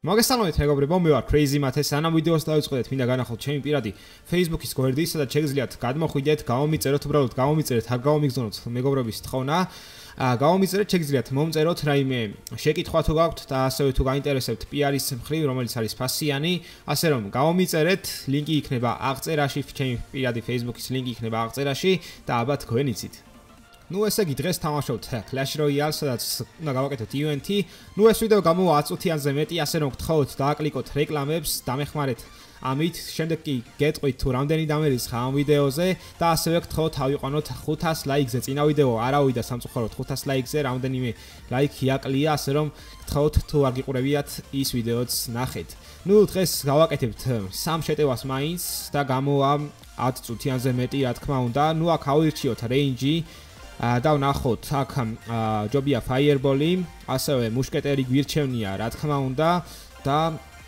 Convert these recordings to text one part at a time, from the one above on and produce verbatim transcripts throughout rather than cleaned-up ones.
მოგესალმებით მეგობრებო, მე ვარ Crazy Math. სანამ ვიდეოს დავიწყოთ, მინდა განახოთ ჩემი პირადი Facebook-ის გვერდი, სადაც შეგიძლიათ გადმოხვიდეთ, გამომიწეროთ, უბრალოდ გამომიწერეთ, არ გამომიგზავნოთ მეგობრების თხოვნა. გამომიწერეთ, შეგიძლიათ მომწეროთ რაიმე შეკითხვა თუ გაქვთ და ასევე თუ გაინტერესებთ პი არ-ის მხრივ, რომელიც არის ფასიანი, ასე რომ გამომიწერეთ, ლინკი იქნება აღწერაში, ჩემი პირადი Facebook-ის ლინკი იქნება აღწერაში და ალბათ თქვენ იცით. Ну, ესე იგი დღეს თამაშობთ Clash Royale, სადაც უნდა გავაკეთოთ ივენთი. Ну, ეს ვიდეო გამოვა ათი წუთიანზე მეტი, ასე რომ გთხოვთ დააკლიკოთ რეკლამებს, დამეხმარეთ ამით, შემდეგ კი გეტყვით თუ რამდენი დამერიცხა ამ ვიდეოზე და ასევე გთხოვთ ავიყვანოთ ხუთას ლაიქზე. წინა ვიდეო არავიდა სამწუხაროდ ხუთას ლაიქზე, რამდენიმე ლაიქი აკლია, ასე რომ გთხოვთ თუ არ გიყურებიათ ის ვიდეოც ნახეთ. Ну, დღეს გავაკეთებთ სამ შეტევას მაინც და გამოვა ათი წუთიანზე მეტი, რა თქმა უნდა. Ну, აქ ავირჩიოთ range და ვნახოთ აქ ჯობია Fireball-ი, ასევე მუშკეტერი გვირჩევნია, რა თქმა უნდა და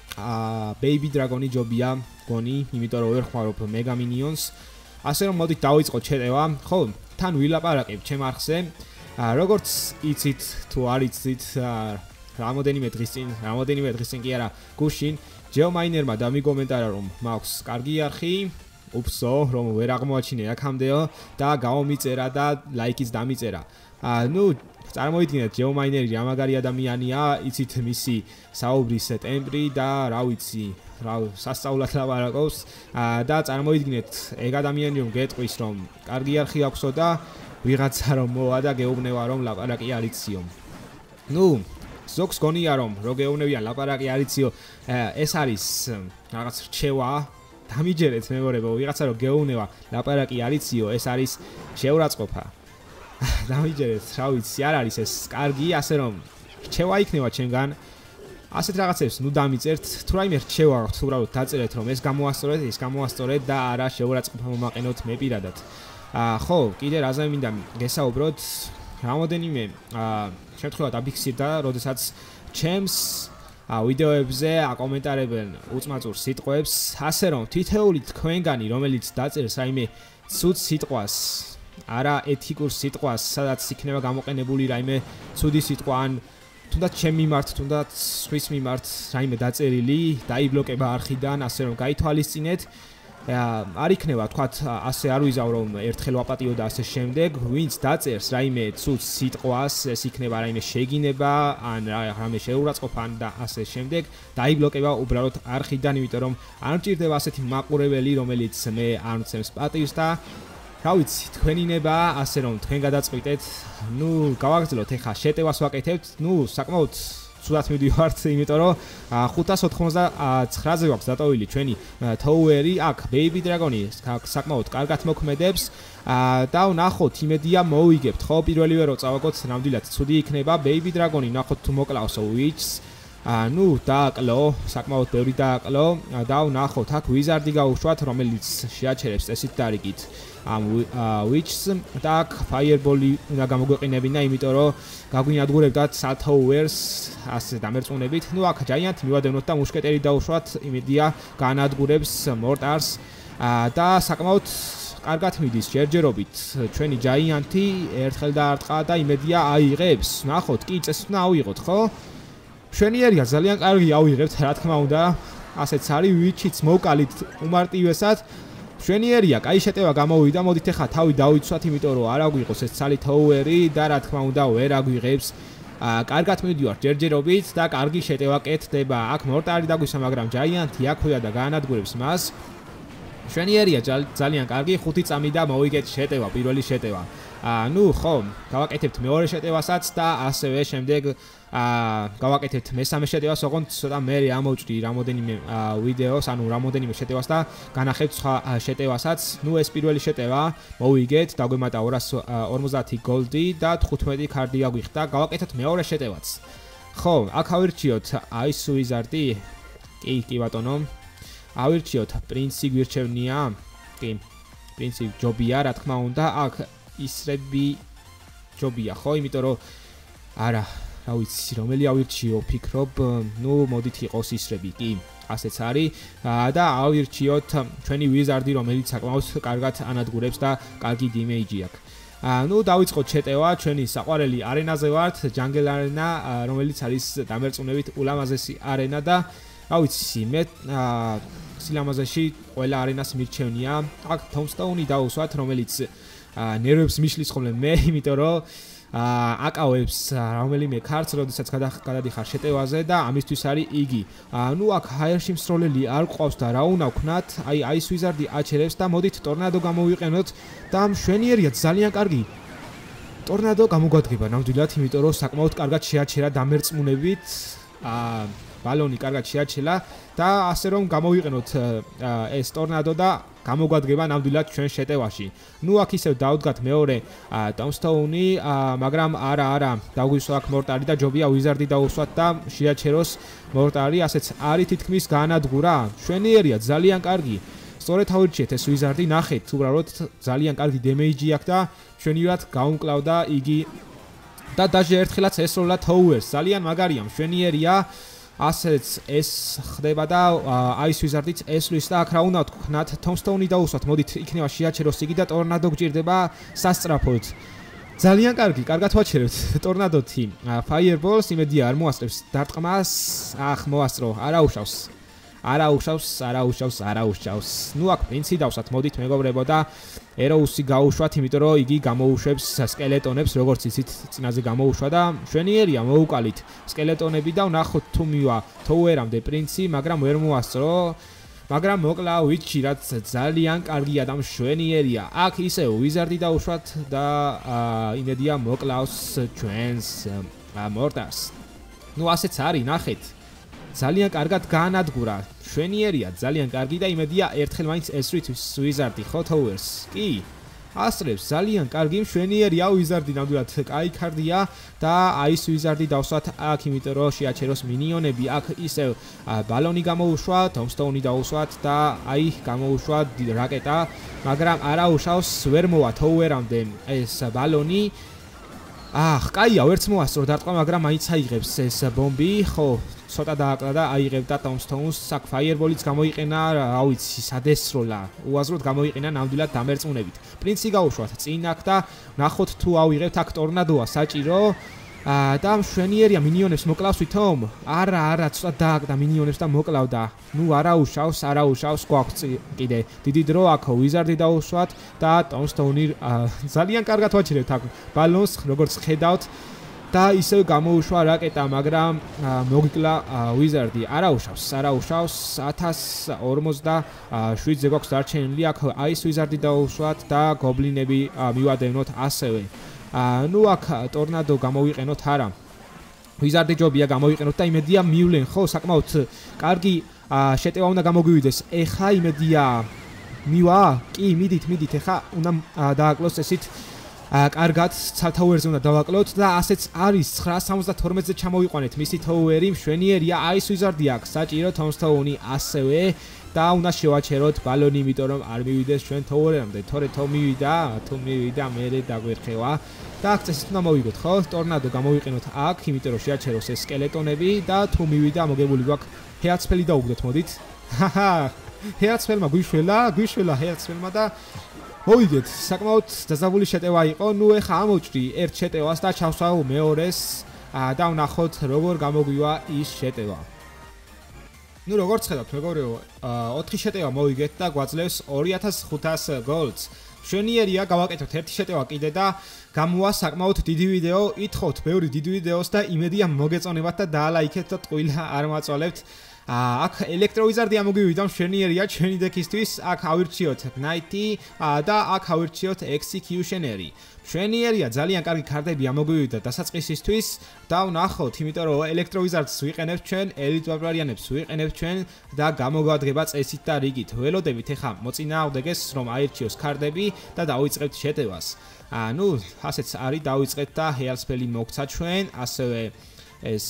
Baby Dragon-ი ჯობია გონი, იმიტომ რომ ვერ ხმარობ Mega Minions. ასე რომ მოდით დავიწყოთ შეტევა. ხო, თან ვილაპარაკებ ჩემ არხზე. როგორც იცით თუ არ იცით, რამოდენიმე დღის წინ, რამოდენიმე დღის წინ კი არა, გუშინ Geominer-მა დამიკომენტარა რომ მაქვს კარგი არხი. Upso, რომ ვერ აღმოაჩინე აქამდეო და გამომიწერა და ლაიქიც დამიწერა. აა, ნუ, წარმოიდგინეთ, Geominer-ი რა მაგარი ადამიანია, იცით მისი საუბრის ტემპრი და რა ვიცი, რა სასწაულად ლაპარაკობს. აა, და წარმოიდგინეთ, ეგ ადამიანი რომ გეტყვის, რომ კარგი არხი აქვსო და ვიღაცა რომ მოვა და გეუბნება რომ ლაპარაკი არ იციო. ნუ, ზოგს გონია რომ რო გეუბნებიან ლაპარაკი არ იციო, ეს არის რაღაც რჩევა. დამიჯერეთ მეგობრებო, ვიღაცა რომ გეუბნება ლაპარაკი არ იციო, ეს არის შეურაცხყოფა. დამიჯერეთ, რა ვიცი, არ არის ეს კარგი, ასე რომ რჩევა იქნება ჩემგან. ასეთ რაღაცებს ნუ დამიწერთ, თუ რაიმე რჩევა გაქვთ, უბრალოდ დაწერეთ რომ ეს გამოასწორეთ, ეს გამოასწორეთ და არა შეურაცხყოფა მომაყენოთ მე პირადად. აა, ხო, კიდე რაზე მინდა გესაუბროთ, რამოდენიმე აა შემთხვევა დაფიქსირდა, როდესაც ჩემს ვიდეოებზე აკომენტარებენ უწმაწურ სიტყვებს, ასე რომ თითოეული თქვენგანი, რომელიც დაწერს რაიმე ცუდ სიტყვას, არა ეთიკურ სიტყვას, სადაც იქნება გამოყენებული რაიმე ცუდი სიტყვა ან თუნდაც ჩემ მიმართ, თუნდაც სხვის მიმართ რაიმე დაწერილი, დაიბლოკება არხიდან, ასე რომ გაითვალისწინეთ. არ იქნება თქვათ ასე არ ვიზავრო ერთხელ ვაპატიო და ასე შემდეგ, ვინც დაწერს რაიმე ცუდ სიტყვას, ეს იქნება რაიმე შეგინება ან რაიმე შეურაცხყოფა და ასე შემდეგ, დაიბლოკება უბრალოდ არხიდან, იმიტომ რომ არ მჭირდება ასეთი მაყურებელი, რომელიც მე არ მცემს პატივს და რა ვიცი, თქვენინება, ასე რომ თქვენ გადაწყვიტეთ. ნუ, გავაგრძელოთ ეხლა შეტევას ვაკეთებთ. ნუ, საკმაოდ სულად მივდივართ, იმიტომ რომ ხუთას ოცდაოთხზე გვაქვს დატოვილი ჩვენი Tower-ი, აქ Baby Dragon-ი საკმაოდ კარგად მოქმედებს და ვნახოთ, იმედია მოვიგებთ, ხო, პირველივე რო წავაგოთ, ნამდვილად ცუდი იქნება. Baby Dragon-ი ვნახოთ თუ მოკლავსო Witch-ს. ნუ, დააკლო, საკმაოდ ბევრი დააკლო და ვნახოთ, აქ Wizard-ი გაუშვათ, რომელიც შეაჩერებს წესით დარიგით ამ Witch-ს და აქ Fireball-ი უნდა გამოგვეყინებინა, იმიტომ რომ გაგვინადგურებდათ Towers ასე დამერწმუნებით. ნუ, აქ Giant-ი მივადევნოთ და მუშკეტერი დაუშვათ, იმედია განადგურებს Mortars და საკმაოდ კარგად მიდის ჯერჯერობით ჩვენი Giant-ი, ერთხელ დაარტყა და იმედია აიღებს. ნახოთ, კი წესით უნდა ავიღოთ, ხო? მშვენიერია, ძალიან კარგი ავიღებთ, რა თქმა უნდა. ასეც არის, Witch-იც მოვკალით უმარტივესად. მშვენიერია, კაი შეტევა გამოვიდა, მოდით ახლა თავი დავიცვათ, იმიტომ რომ არ აგვიღოს ეს ცალი Tower-ი და რა თქმა უნდა ვერ აგვიღებს. აა, კარგად მივდივართ ჯერჯერობით და კარგი შეტევა კეთდება. აქ Mortar-ი დაგვისა, მაგრამ Giant-ი აქვია და გაანადგურებს მას. მშვენიერია, ძალიან კარგი, ხუთი წამი და მოვიგეთ შეტევა, პირველი შეტევა. აა, ნუ, ხო, გავაკეთებთ მეორე შეტევასაც და ასევე შემდეგ აა გავაკეთებთ მესამე შეტევას, ოღონდ ცოტა მე ამოვჭრი რამოდენიმე ვიდეოს, ანუ რამოდენიმე შეტევას და განახებთ სხვა შეტევასაც. ნუ ეს პირველი შეტევა მოვიგეთ, დაგვემატა ორას ორმოცდაათი გოლდი და თხუთმეტი ქარდი აგვიხდა. გავაკეთოთ მეორე შეტევაც. ხო, აქ ავირჩიოთ Ice Wizard-ი. კი, კი ბატონო. ავირჩიოთ პრინცი გვირჩევნია. კი, პრინცი ჯობია, რა თქმა უნდა. აქ ისრები ჯობია, ხო, იმიტომ რომ არა რა ვიცი, რომელი ავირჩიო, ფიქრობ, ნუ მოდით იყოს ისრები, კი, ასეც არის და ავირჩიოთ ჩვენი Wizard-ი, რომელიც საკმაოდ კარგად ანადგურებს და კარგი damage-ი აქვს. ნუ დავიწყოთ შეტევა, ჩვენი საყვარელი არენაზე ვართ, Jungle Arena, რომელიც არის დამერწმუნებით ულამაზესი არენა და რა ვიცი, მე სილამაზეში ყველა არენას მირჩევნია. აქ Tombstone-ი დავუსვათ, რომელიც ნერვებს მიშლის ხოლმე მე, იმიტომ რომ აკავებს რომელიმე ქართს, როდესაც გადადიხარ შეტევაზე და ამისთვის არის იგი. ნუ აქ ჰაერში მსროლელი არ გვყავს და რა უნდა ვქნათ? აი Ice Wizard-ი აჩერებს და მოდით ტორნადო გამოვიყენოთ და მშვენიერია, ძალიან კარგი. ტორნადო გამოგვადგება ნამდვილად, იმიტომ რომ საკმაოდ კარგად შეაჩერა დამერწმუნებით. აა ბალონი კარგად შეაჩელა და ასე რომ გამოვიყენოთ ეს ტორნადო და გამოგვადგება ნამდვილად ჩვენ შეტევაში. ნუ აქ ისევ დავდგათ მეორე Tombstone-ი, მაგრამ არა, არა, დაგვისვა აქ მორტარი და ჯობია Wizard-ი დაუსვათ და შეაჩეროს მორტარი, ასეც არის თითქმის განადგურა. მშვენიერია, ძალიან კარგი. სწორედ ავირჩიეთ ეს Wizard-ი, ნახეთ, უბრალოდ ძალიან კარგი დემეიჯი აქვს და მშვენივრად გაუმკლავდა იგი და დაჟე ერთხელაც ესროლა Towers, ძალიან მაგარია, მშვენიერია. ასეც ეს ხდება და Ice Wizard-იც ესვლის და აქ რა უნდა ვქნათ? Tombstone-ი დაუსვათ, მოდით იქნება შეაჩეროს იგი და ტორნადო გჭირდება სასწრაფოდ. ძალიან კარგი, კარგად ვაჩერებთ ტორნადოთი. Fireballs იმედია არ მოასწრებს დარტყმას. ახ, მოასწრო, არა უშავს. არა უშავს, არა უშავს, არა უშავს. ნუ აქ პრინცი დავსვათ, მოდით მეგობრებო და ეროუსი გაუშვათ, იმიტომ რომ იგი გამოუშვებს სკელეტონებს, როგორც იცით, წინაზე გამოუშვა და მშვენიერია, მოუკალით სკელეტონები და ვნახოთ თუ მივა Tower-ამდე პრინცი, მაგრამ ვერ მოასწრო. მაგრამ მოკლა ვიჩი, რაც ძალიან კარგია და მშვენიერია. აქ ისევ Wizard-ი დაუშვათ და იმედია მოკლავს ჩვენს მორტარს. ნუ ასეც არის, ნახეთ. ძალიან კარგად გაანადგურა. მშვენიერია, ძალიან კარგი და იმედია ერთხელ მაინც ესვით Wizard-ი ხო Towers? კი. ასწრებს, ძალიან კარგი, მშვენიერია Wizard-ი, ნამდვილად კაი ქარდია და Ice Wizard-ი დავსვათ აქ, იმიტომ რომ შეაჩეროს მინიონები. აქ ისევ ბალონი გამოუშვა, Tombstone-ი დაუსვათ და აი გამოუშვა რაკეტა, მაგრამ არა უშავს, ვერ მოვა Tower-ამდე ეს ბალონი. აх, კაია, ვერც მოასწრო დარტყმა, მაგრამ მაინც აიღებს ეს ბომბი, ხო? ცოტა დააკლა და აიღებდა Tombstone-ს, აქ Fireball-იც გამოიყენა, რა ვიცი, სადესროლა. უაზროდ გამოიყენა ნამდვილად დამერწმუნებით. პრინცი გაუშვათ წინ აქ და ნახოთ თუ ავიღებთ აქ ტორნადოა საჭირო. და მშვენიერია, მინიონებს მოკლავს ვითომ? არა, არა, ცოტა დააკდა მინიონებს და მოკლავდა. ნუ არა უშავს, არა უშავს, გვაქვს კიდე დიდი დრო აქ Wizard-ი დაუსვათ და Tombstone-ი ძალიან კარგად ვაჩერებთ აქ ბალონს, როგორც ხედავთ. და ისევ გამოუშვა რაკეტა, მაგრამ მოგიკლა Wizard-ი. არა უშავს, არა უშავს. ათას ორმოცდაშვიდზე გვაქვს დარჩენილი. აქ Ice Wizard-ი დაუსვათ და გობლინები მივადევნოთ ასევე. ნუ აქ ტორნადო გამოვიყენოთ, არა. Wizard-ი ჯობია გამოვიყენოთ და იმედია მივლენ, ხო, საკმაოდ კარგი შეტევა უნდა გამოგვივიდეს. ეხა იმედია მივა? კი, მიდით, მიდით, ეხა უნდა დააკლოს ესით კარგად Towers-ზე უნდა დავაკლოთ და ასეც არის ცხრა სამოცდათორმეტზე ჩამოვიყვანეთ მისი Tower-ი, მშვენიერია, Ice Wizard-ი აქვს საჭირო, Tombstone-ი ასევე და უნდა შევაჩეროთ ბალონი, იმიტომ რომ არ მივიდეს ჩვენ Tower-ამდე. თორე თუ მივიდა, თუ მივიდა, მერე დაგვერხევა და აქ წესით უნდა მოვიგოთ, ხო? ტორნადო გამოვიყენოთ აქ, იმიტომ რომ შეაჩეროს ეს სკელეტონები და თუ მივიდა, მოგებული გვაქვს ჰეაცფელი დაუგდოთ, მოდით. ჰაჰა, ჰეაცფელმა გვიშველა, გვიშველა ჰეაცფელმა და მოვიგეთ, საკმაოდ დაზავული შეტევა იყო. ნუ ეხა ამოვჭრი ერთ შეტევას და ჩავსვავ მეორეს და ვნახოთ როგორ გამოგვივა ის შეტევა. ნუ როგორც ხედავთ, მეგობრებო, ოთხი შეტევა მოვიგეთ და გვაძლევს ორი ათას ხუთას გოლდს. მშვენიერია, გავაკეთოთ ერთი შეტევა კიდე და გამოვა საკმაოდ დიდი ვიდეო. ითხოვთ ბევრი დიდი ვიდეოს და იმედია მოგეწონებათ და დაალაიქეთ და ტყუილა არ მოაწვალებთ. აქ Electro Wizard-ი ამოგვივიდა, მშვენიერია ჩვენი დექისთვის. აქ ავირჩიოთ Knight-ი და აქ ავირჩიოთ Executioner-ი. მშვენიერია, ძალიან კარგი ქარდები ამოგვივიდა დასაწყისისთვის და ვნახოთ, იმიტომ რომ Electro Wizard-ს ვიყენებთ ჩვენ, Elite Barbarian-ებს ვიყენებთ ჩვენ და გამოგვადგება წესით და რიგით. ველოდებით ეხა მოწინააღმდეგეს, რომ აირჩიოს ქარდები და დავიწყებთ შეტევას. ნუ ასეც არის, დავიწყეთ და Healspell-ი მოგცა ჩვენ, ასევე ეს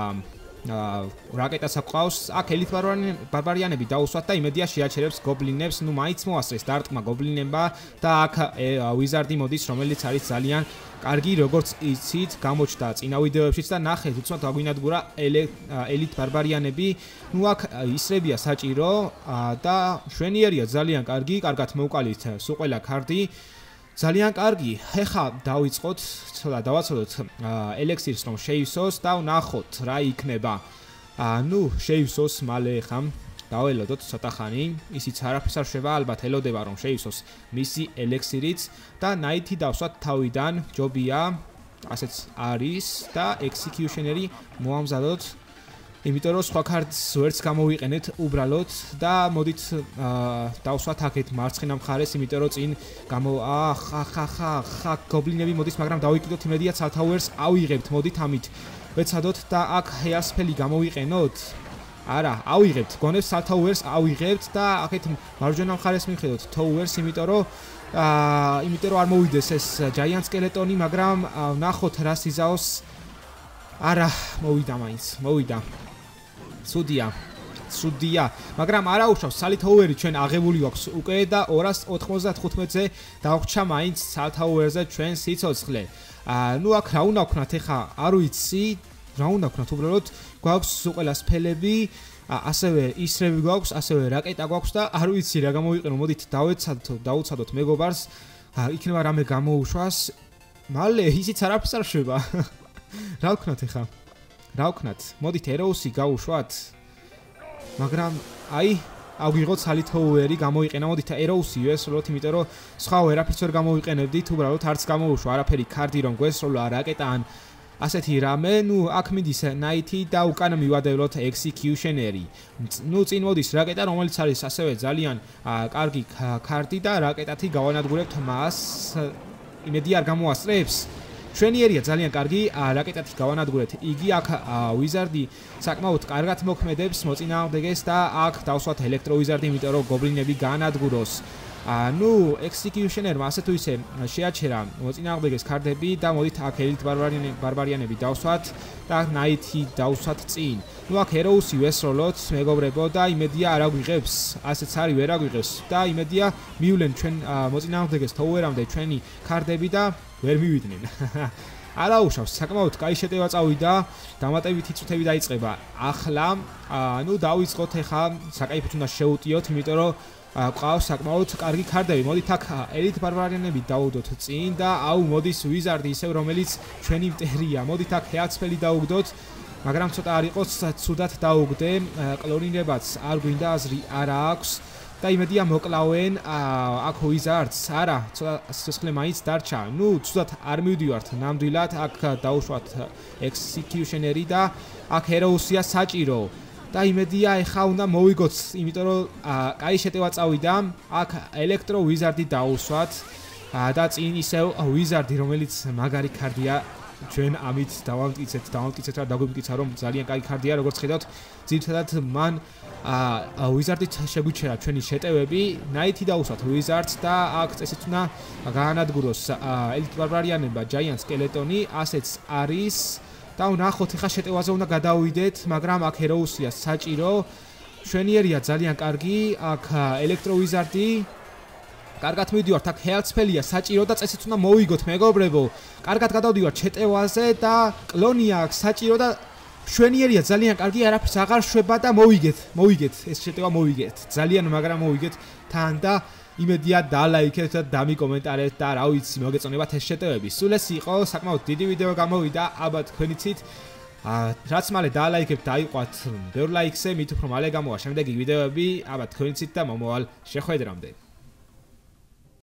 რაკეტას აყავს. აქ Elite Barbarian-ები დაუსვათ და იმედია შეაჩერებს გობლინებს. ნუ მაინც მოასწრეს დარტყმა გობლინებმა და აქ Wizard-ი მოდის, რომელიც არის ძალიან კარგი, როგორც იცით, გამოჩნდა წინა ვიდეოებშიც და ნახეთ, უცბად აგვინადგურა Elite Barbarian-ები. ნუ აქ ისრებია საჭირო და მშვენიერია, ძალიან კარგი, კარგად მოვკალით სულ ყველა ქარდი. ძალიან კარგი. ეხლა დავიწყოთ, ცოტა დავაცოდოთ ელექსირს რომ შეივსოს და ვნახოთ რა იქნება. ანუ შეივსოს მალე ეხლა დაველოდოთ ცოტა ხანი, ისიც არაფერს არ შვება, ალბათ ელოდება რომ შეივსოს მისი ელექსირიც და ნაითი დავსვათ თავიდან, ჯობია, ასეც არის და executioner-ი მოამზადოთ. იმიტომ რომ სხვა ქარტს ვერც გამოვიყენეთ უბრალოდ და მოდით დავსვათ აქეთ მარცხენა მხარეს, იმიტომ რომ წინ გამო ახ ახ ახ ახ გობლინები მოდის, მაგრამ დავიკიდოთ იმედია ცალთაუერს ავიღებთ, მოდით ამით ვეცადოთ და აქ ჰეასფელი გამოვიყენოთ. არა, ავიღებთ, გონებს ცალთაუერს ავიღებთ და აქეთ მარჯვენა მხარეს მივხედოთ თოუერს, იმიტომ რომ აა იმიტომ რომ არ მოვიდეს ეს giant skeleton-ი, მაგრამ ვნახოთ რა სიზაოს. არა, მოვიდა მაინც, მოვიდა. სუდია, სუდია, მაგრამ არა უშავს სალითაუერი ჩვენ აღებული გვაქვს უკვე და ორას ოთხმოცდათხუთმეტზე დავხრჩა მაინც სალითაუერზე ჩვენ სიცოცხლე. აა ნუ აქ რა უნდა ვქნათ ეხა, არ ვიცი, რა უნდა ვქნათ, უბრალოდ გვაქვს უყელას ფელები, ასევე ისრები გვაქვს, ასევე რაკეტა გვაქვს და არ ვიცი რა გამოვიყენო, მოდით დავეცადოთ, დაუცადოთ მეგობარს, იქნება რამე გამოუშვას. მალე ისიც არაფერს არ შვება. რა ვქნათ ეხა? რა ვქნათ? მოდით ეროუსი გავუშვათ. მაგრამ აი, აგვიღოთ სალითაუერი, გამოიყენა, მოდით ეროუსი ვესროლოთ, იმიტომ რომ სხვა ვერაფერს ვერ გამოვიყენებდით, უბრალოდ არც გამოუშვა არაფერი კარდი რომ გვესროლა რაკეტა ან ასეთი რამე, ნუ აქ მიდის ნაითი და უკან მივადევლოთ executioner-ი. ნუ წინ მოდის რაკეტა, რომელიც არის ასევე ძალიან კარგი კარდი და რაკეტათი გავანადგურებთ მას. იმედი არ გამოასწრებს. ჩვენიერია ძალიან კარგი, რაკეტათი გავანადგურეთ. იგი აქ ვიზარდი საკმაოდ კარგად მოქმედებს, მოწინააღმდეგეს და აქ დავსვათ ელექტროვიზარდი, იმიტომ რომ გობლინები გაანადგუროს. ნუ executioner-მა ასე თუ ისე შეაჩერა მოწინააღმდეგეს კარდები და მოდით აქ ელიტ ბარბარიანები დავსვათ და ნაითი დავსვათ წინ. ნუ აქ ეროუსი ვესროლოთ, მეგობრებო და იმედია არ აგვიღებს, ასეც არის ვერ აგვიღებს და იმედია მივლენ ჩვენ მოწინააღმდეგეს თოუერამდე ჩვენი კარდები და ვერ მივიდნენ. არა უშავს, საკმაოდ კაი შეტევა წავიდა, დამატებითი წუთები დაიწყება. ახლა ნუ დავიწყოთ ეხა, საკაიფოდ უნდა შევუტიოთ, იმიტომ რომ ყავს საკმაოდ კარგი კარდები. მოდით აქ ელიტ ბარბარიანები დავუდოთ წინ და აუ მოდის ვიზარდი ისევ რომელიც ჩვენი მტერია. მოდით აქ ჰეაცფელი დაუგდოთ, მაგრამ ცოტა არ იყოს ცუდად დაუგდე, კლონირებაც არ გვინდა აზრი არ აქვს და იმედია მოკლავენ აქ ვიზარდს. არა, ცოტა სიცოცხლე მაინც დარჩა. ნუ ცუდად არ მივდივართ ნამდვილად, აქ დაუშვათ executioner-ი და აქ ეროუსია საჭირო. და იმედია ეხა უნდა მოვიგოთ, იმიტომ რომ კაი შეტევა წავიდა, აქ ელექტრო ვიზარდი დაუსვათ და წინ ისევ ვიზარდი, რომელიც მაგარი კარდია, ჩვენ ამით დავამტკიცეთ, დავამტკიცეთ რა დაგვიმტკიცა, რომ ძალიან კაი კარდია, როგორც ხედავთ, ძირითადად მან ვიზარდით შეგვიჩერა ჩვენი შეტევები, ნაითი დაუსვათ ვიზარდს და აქ წესით უნდა გაანადგუროს ელიტ ბარბარიანებმა giant skeleton-ი, ასეც არის. და ვნახოთ ეხა შეტევაზე უნდა გადავიდეთ, მაგრამ აქ ეროუსია საჭირო. ჩვენიერია ძალიან კარგი, აქ ელექტროვიზარდი. კარგად მივდივართ, აქ ჰეალცფელია საჭირო და წესით უნდა მოვიგოთ, მეგობრებო. კარგად გადავდივართ შეტევაზე და კლონია აქ საჭირო და ჩვენიერია ძალიან კარგი, არაფერს აღარ შვება და მოვიგეთ, მოვიგეთ, ეს შეტევა მოვიგეთ. ძალიან მაგრამ მოვიგეთ თან და იმედია დალაიქეთ და დამიკომენტარეთ და რა ვიცი მოგეწონებათ ეს შეტევები. სულ ეს იყო, საკმაოდ დიდი ვიდეო გამოვიდა, აბა თქვენიცით. რაც მალე დალაიქებთ, დაიყვათ ბევრ ლაიქზე, მით უფრო მალე გამოვა შემდეგი ვიდეოები, აბა თქვენიცით და მომავალ შეხვედრამდე.